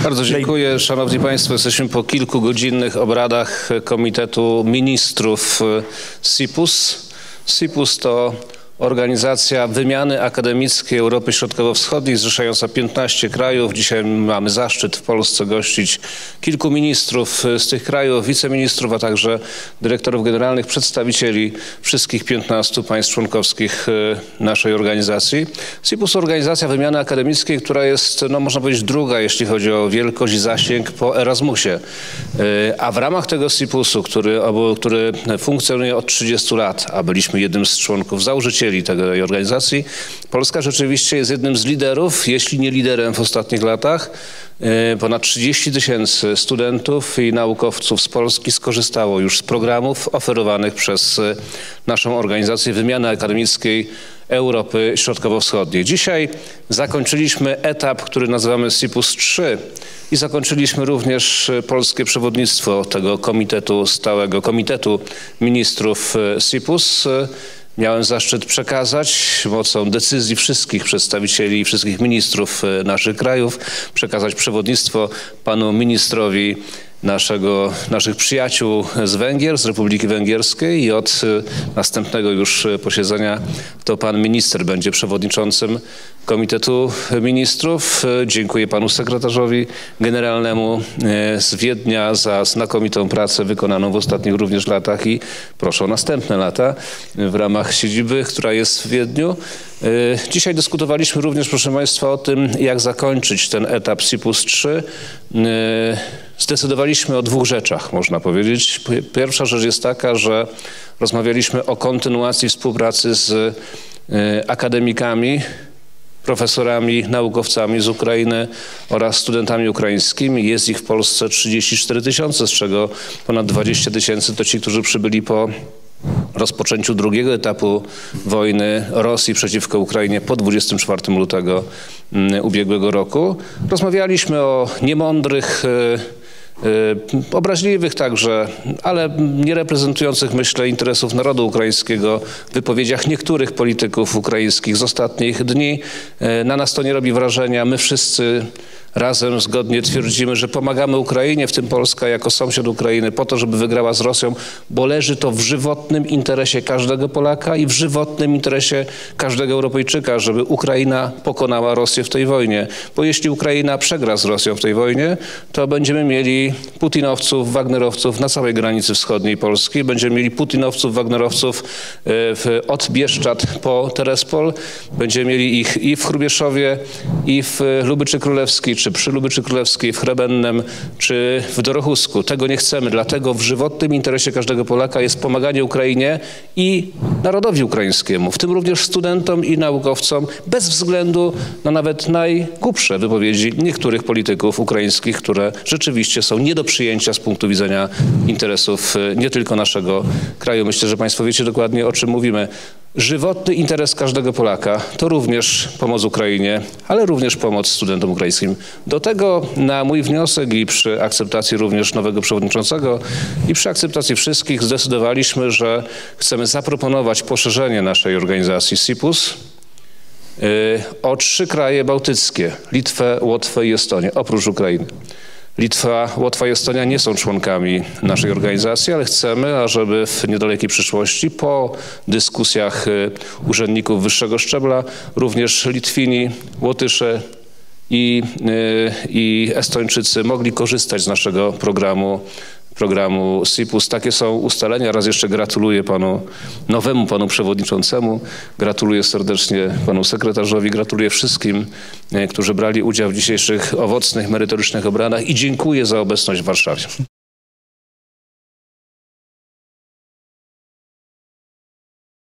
Bardzo dziękuję. Szanowni Państwo, jesteśmy po kilkugodzinnych obradach Komitetu Ministrów SIPUS. SIPUS to Organizacja Wymiany Akademickiej Europy Środkowo-Wschodniej zrzeszająca 15 krajów. Dzisiaj mamy zaszczyt w Polsce gościć kilku ministrów z tych krajów, wiceministrów, a także dyrektorów generalnych, przedstawicieli wszystkich 15 państw członkowskich naszej organizacji. SIPUS to organizacja wymiany akademickiej, która jest, no, można powiedzieć, druga, jeśli chodzi o wielkość i zasięg po Erasmusie. A w ramach tego SIPUS-u, który funkcjonuje od 30 lat, a byliśmy jednym z członków założycieli tej organizacji, Polska rzeczywiście jest jednym z liderów, jeśli nie liderem w ostatnich latach. Ponad 30 000 studentów i naukowców z Polski skorzystało już z programów oferowanych przez naszą organizację wymiany akademickiej Europy Środkowo-Wschodniej. Dzisiaj zakończyliśmy etap, który nazywamy SIPUS 3 i zakończyliśmy również polskie przewodnictwo tego komitetu, stałego komitetu ministrów SIPUS. Miałem zaszczyt przekazać mocą decyzji wszystkich przedstawicieli i wszystkich ministrów naszych krajów, przekazać przewodnictwo panu ministrowi naszych przyjaciół z Węgier, z Republiki Węgierskiej, i od następnego już posiedzenia to pan minister będzie przewodniczącym Komitetu Ministrów. Dziękuję panu sekretarzowi generalnemu z Wiednia za znakomitą pracę wykonaną w ostatnich również latach i proszę o następne lata w ramach siedziby, która jest w Wiedniu. Dzisiaj dyskutowaliśmy również, proszę państwa, o tym, jak zakończyć ten etap SIPUS 3. Zdecydowaliśmy o dwóch rzeczach, można powiedzieć. Pierwsza rzecz jest taka, że rozmawialiśmy o kontynuacji współpracy z akademikami, profesorami, naukowcami z Ukrainy oraz studentami ukraińskimi. Jest ich w Polsce 34 000, z czego ponad 20 000 to ci, którzy przybyli po rozpoczęciu drugiego etapu wojny Rosji przeciwko Ukrainie po 24 lutego ubiegłego roku. Rozmawialiśmy o niemądrych, obraźliwych także, ale nie reprezentujących, myślę, interesów narodu ukraińskiego wypowiedziach niektórych polityków ukraińskich z ostatnich dni. Na nas to nie robi wrażenia. My wszyscy razem zgodnie twierdzimy, że pomagamy Ukrainie, w tym Polska jako sąsiad Ukrainy, po to, żeby wygrała z Rosją, bo leży to w żywotnym interesie każdego Polaka i w żywotnym interesie każdego Europejczyka, żeby Ukraina pokonała Rosję w tej wojnie. Bo jeśli Ukraina przegra z Rosją w tej wojnie, to będziemy mieli putinowców, wagnerowców na całej granicy wschodniej Polski. Będziemy mieli putinowców, wagnerowców od Bieszczad po Terespol. Będziemy mieli ich i w Hrubieszowie, i w Lubyczy Królewskiej, czy przy Lubyczy Królewskiej, w Chrebennem, czy w Dorochusku. Tego nie chcemy, dlatego w żywotnym interesie każdego Polaka jest pomaganie Ukrainie i narodowi ukraińskiemu, w tym również studentom i naukowcom, bez względu na nawet najgłupsze wypowiedzi niektórych polityków ukraińskich, które rzeczywiście są nie do przyjęcia z punktu widzenia interesów nie tylko naszego kraju. Myślę, że państwo wiecie dokładnie, o czym mówimy. Żywotny interes każdego Polaka to również pomoc Ukrainie, ale również pomoc studentom ukraińskim. Do tego na mój wniosek i przy akceptacji również nowego przewodniczącego i przy akceptacji wszystkich zdecydowaliśmy, że chcemy zaproponować poszerzenie naszej organizacji SIPUS o 3 kraje bałtyckie: Litwę, Łotwę i Estonię, oprócz Ukrainy. Litwa, Łotwa i Estonia nie są członkami naszej organizacji, ale chcemy, ażeby w niedalekiej przyszłości, po dyskusjach urzędników wyższego szczebla, również Litwini, Łotysze i Estończycy mogli korzystać z naszego programu SIPUS. Takie są ustalenia. Raz jeszcze gratuluję nowemu panu przewodniczącemu, gratuluję serdecznie panu sekretarzowi, gratuluję wszystkim, którzy brali udział w dzisiejszych owocnych, merytorycznych obradach i dziękuję za obecność w Warszawie.